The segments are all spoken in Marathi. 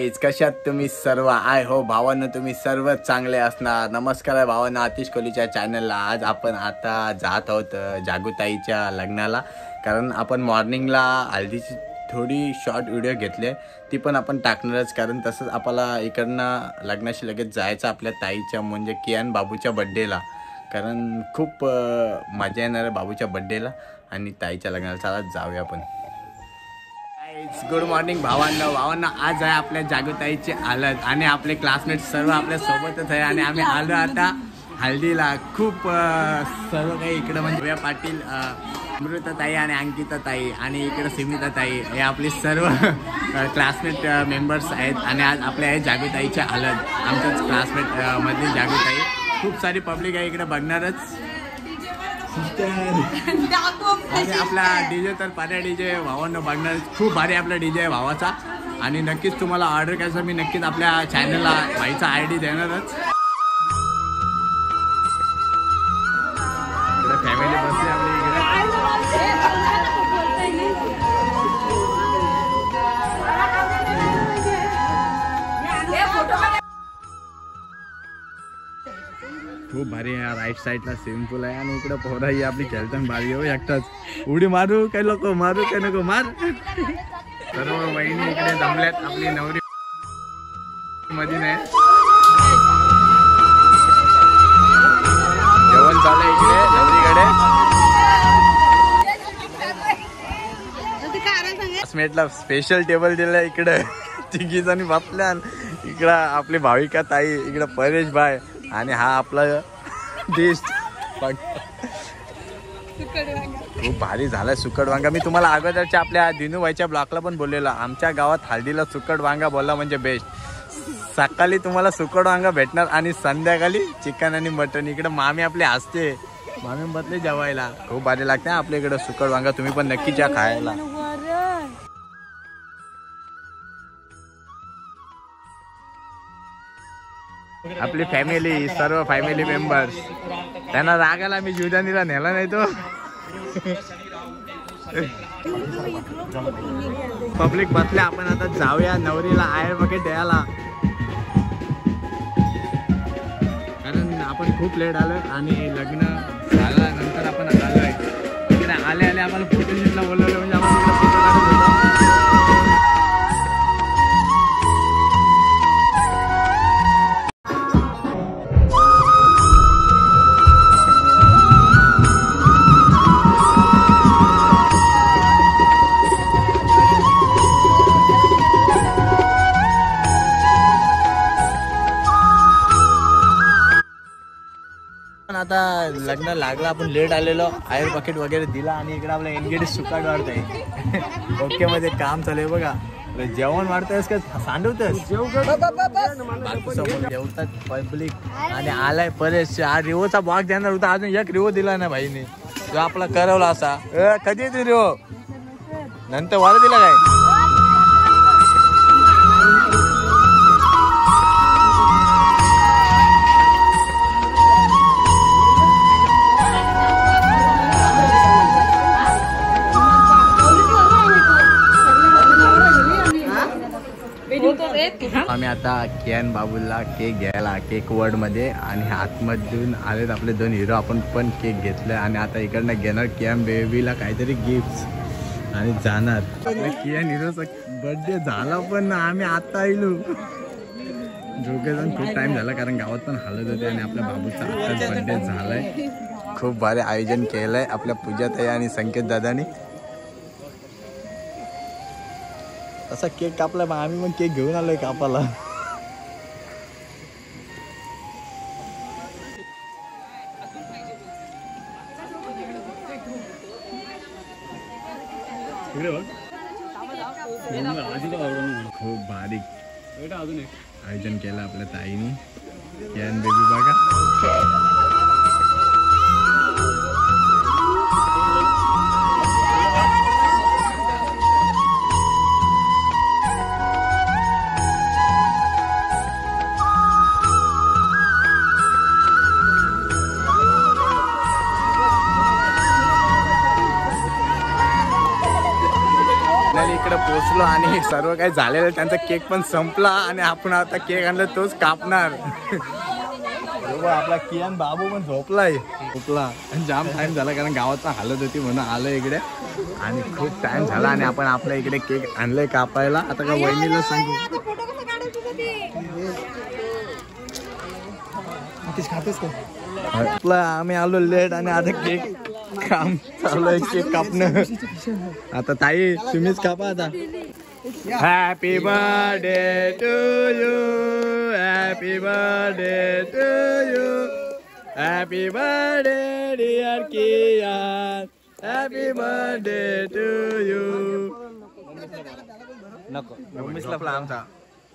गाईज, कशात तुम्ही सर्व? आय हो भावांनो, तुम्ही सर्व चांगले असणार. नमस्कार आहे भावांनो, आतिश कोहलीच्या चॅनलला. आज आपण आता जात आहोत जागूताईच्या लग्नाला. कारण आपण मॉर्निंगला हल्दीची थोडी शॉर्ट व्हिडिओ घेतले, ती पण आपण टाकणारच. कारण तसंच आपल्याला इकडनं लग्नाशी लगेच जायचं आपल्या ताईच्या म्हणजे कियान बाबूच्या बड्डेला. कारण खूप मजा येणार आहे बाबूच्या बड्डेला आणि ताईच्या लग्नाला. चला जाऊया आपण. गुड मॉर्निंग भावांना आज आहे आपल्या जागूताईची हळद आणि आपले क्लासमेट सर्व आपल्या सोबतच आहे. आणि आम्ही आलो आता हल्दीला. खूप सर्व काही इकडं म्हणजे भैया पाटील, अमृताताई आणि अंकिताताई आणि इकडं स्मिताताई हे आपले सर्व क्लासमेट मेंबर्स आहेत. आणि आज आपल्या आहे जागूताईच्या हळद, आमच्याच क्लासमेट मधली जागूताई. खूप सारी पब्लिक आहे इकडे बघणारच. आणि आपला डीजे तर पाऱ्या डीजे भावांना बघणार. खूप भारी आपला डीजे आहे भावाचा. आणि नक्कीच तुम्हाला ऑर्डर करायचं मी नक्कीच आपल्या चॅनलला भाईचा ID देणारच. फॅमिली बसली आपली इकडे. खूप भारी आहे. राईट साईडला स्विमिंग पूल आहे आणि इकडे पोहरा ही आपली खेळताना भारी हो. एकटाच उडी मारू काय लोक मारू काय नको मार. सर्व वहिनी इकडे जमल्यात. आपली नवरी मध्ये नाही जेवण चालू इकडे नवरीकडे. क्लासमेटला स्पेशल टेबल दिलाय इकडे. तिघी जणी बापल्या. इकडं आपली भाविका ताई, इकडं परेश भाई आणि हा आपला डिश. खूप भारी झालाय सुकट वांगा. मी तुम्हाला अगोदरच्या आपल्या दिनूभाईच्या ब्लॉकला पण बोललेला, आमच्या गावात हळदीला सुकट वांगा बोलला म्हणजे बेस्ट. सकाळी तुम्हाला सुकट वांगा भेटणार आणि संध्याकाळी चिकन आणि मटन. इकडे मामी आपले हसते, मामी बदले जेवायला. खूप भारी लागते आपल्या इकडे सुकट वांगा. तुम्ही पण नक्कीच या खायला. आपली फॅमिली, सर्व फॅमिली मेंबर्स. त्यांना रागाला मी जीवदानीला नेला नाही तो. पब्लिक बसले. आपण आता जाऊया नवरीला आयर बकेट द्यायला. कारण आपण खूप लेट आलो आणि लग्न झाल्यानंतर आपण आलोय इकडे. आले आम्हाला फोटोशूटला बोलवलं म्हणजे आपण इकडे फोटो काढत होतो. आता लग्न लागलं, आपण लेट आलेलो. आयर बकेट वगैरे दिला आणि इकडे आपला एनगेडी सुकाट वाढतंय. ओके मध्ये काम चालू आहे बघा. जेवण वाढतंयस का सांडवतस? जेवतात पब्लिक. आणि आलाय परेश. हा रिओचा बॉक्स देणार होता, अजून एक रिओ दिला ना भाईने. जो आपला करवला असा. कधी येतो रिओ? नंतर वाढ दिला काय? आम्ही आता कियान बाबूला केक घ्यायला केक वर्ड मध्ये. आणि आतमधून आलेत आपले दोन हिरो. आपण पण केक घेतलाय आणि आता इकडनं घेणार कियान बेबीला काहीतरी गिफ्ट आणि जाणार. कियान हिरोचा बर्थडे झाला पण आम्ही आता आलो दोघे जण. खूप टाइम झाला कारण गावात पण हालत होते. आणि आपल्या बाबूचा आताच बर्थडे झालाय. खूप भारी आयोजन केलंय आपल्या पूजाताई आणि संकेत दादानी. असा केक कापला. मग आम्ही पण केक घेऊन आलोय कापाला. खूप भारी आयोजन केलं आपल्या ताईनी. कियान बेबी बघा. इकडे पोहोचलो बसलो आणि सर्व काही झालेलं, त्यांचा केक पण संपला आणि आपण आता केक आणला तोच कापणार. आपला कियान बाबू पण झोपलाय. जाम टाइम झाला कारण गावात हालत होती म्हणून आलं इकडे आणि खूप टाइम झाला आणि आपण आपल्या इकडे केक आणलंय कापायला. आता का वहिनीला सांगू आम्ही आलो लेट आणि आता केक काम चालू आहे, केक कापणं. आता ताई तुम्हीच कापा आता. Happy birthday to you, happy birthday to you, happy birthday dear Kiyan, happy birthday to you. नको मिसला आमचा.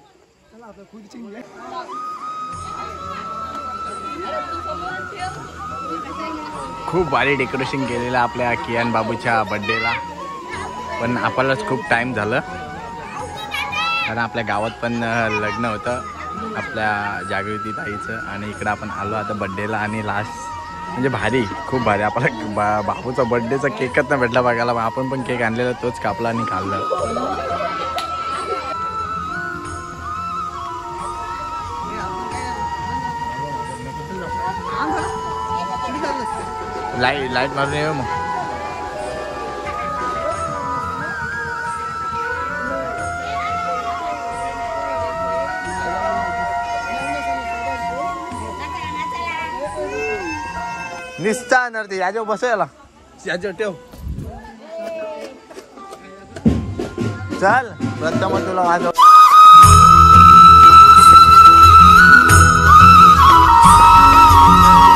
खूप भारी डेकोरेशन केलेलं आपल्या कियान बाबूच्या बर्थडेला, पण आपल्यालाच खूप टाइम झालं कारण आपल्या गावात पण लग्न होतं आपल्या जागृती ताईचं आणि इकडं आपण आलो आता बर्थडेला. आणि लास्ट म्हणजे भारी, खूप भारी. आपल्याला बाबूचा बर्थडेचा केकच नाही भेटला बघायला, मग आपण पण केक आणलेला तोच कापला आणि खाल्लं. लाईट मारून येऊ मग. निस्ता नरते याच्यावर बसायला, याच्यावर ठेव. चल प्रथम तुला वाजव.